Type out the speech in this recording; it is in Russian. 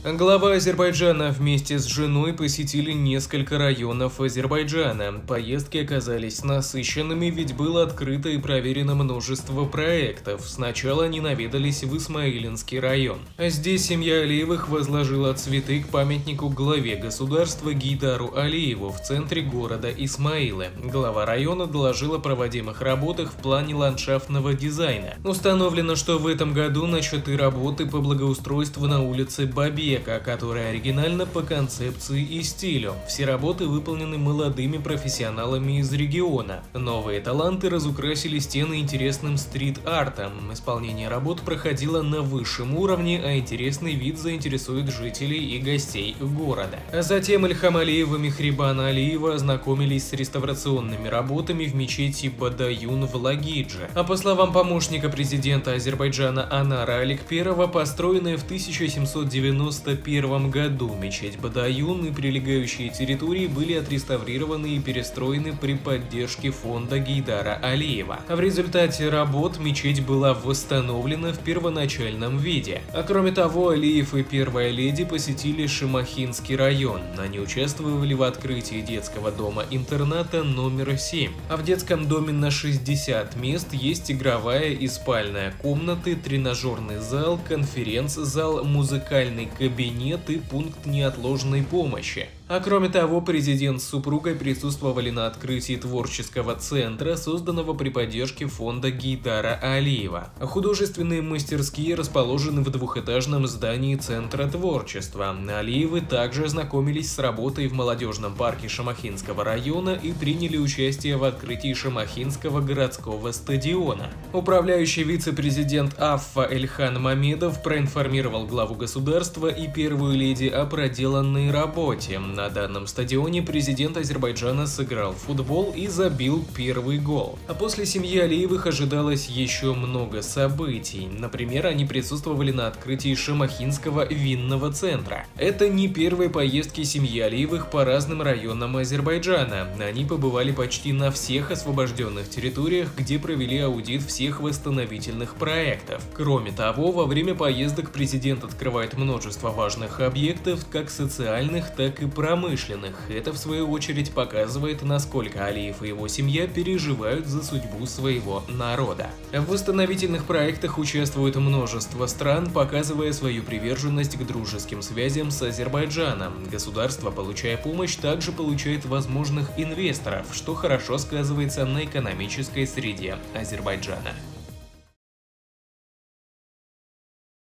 Глава Азербайджана вместе с женой посетили несколько районов Азербайджана. Поездки оказались насыщенными, ведь было открыто и проверено множество проектов. Сначала они наведались в Исмаилинский район. Здесь семья Алиевых возложила цветы к памятнику главе государства Гейдару Алиеву в центре города Исмаилы. Глава района доложил о проводимых работах в плане ландшафтного дизайна. Установлено, что в этом году начаты работы по благоустройству на улице Бабе, которая оригинальна по концепции и стилю. Все работы выполнены молодыми профессионалами из региона. Новые таланты разукрасили стены интересным стрит-артом. Исполнение работ проходило на высшем уровне, а интересный вид заинтересует жителей и гостей города. Затем Ильхам Алиев и Мехрибан Алиева ознакомились с реставрационными работами в мечети Бадаюн в Лагидже. А по словам помощника президента Азербайджана Анара Аликперова, построенная в 1791 году мечеть Бадаюн и прилегающие территории были отреставрированы и перестроены при поддержке фонда Гейдара Алиева. В результате работ мечеть была восстановлена в первоначальном виде. А кроме того, Алиев и первая леди посетили Шимахинский район. Они участвовали в открытии детского дома-интерната номер 7. А в детском доме на 60 мест есть игровая и спальная комнаты, тренажерный зал, конференц-зал, музыкальный кабинет и пункт неотложной помощи. А кроме того, президент с супругой присутствовали на открытии творческого центра, созданного при поддержке фонда Гейдара Алиева. Художественные мастерские расположены в двухэтажном здании Центра творчества. Алиевы также ознакомились с работой в молодежном парке Шимахинского района и приняли участие в открытии Шимахинского городского стадиона. Управляющий вице-президент АФФА Эльхан Мамедов проинформировал главу государства и первую леди о проделанной работе. На данном стадионе президент Азербайджана сыграл в футбол и забил первый гол. А после семьи Алиевых ожидалось еще много событий. Например, они присутствовали на открытии Шимахинского винного центра. Это не первые поездки семьи Алиевых по разным районам Азербайджана. Они побывали почти на всех освобожденных территориях, где провели аудит всех восстановительных проектов. Кроме того, во время поездок президент открывает множество важных объектов, как социальных, так и промышленных. Это в свою очередь показывает, насколько Алиев и его семья переживают за судьбу своего народа. В восстановительных проектах участвует множество стран, показывая свою приверженность к дружеским связям с Азербайджаном. Государство, получая помощь, также получает возможных инвесторов, что хорошо сказывается на экономической среде Азербайджана.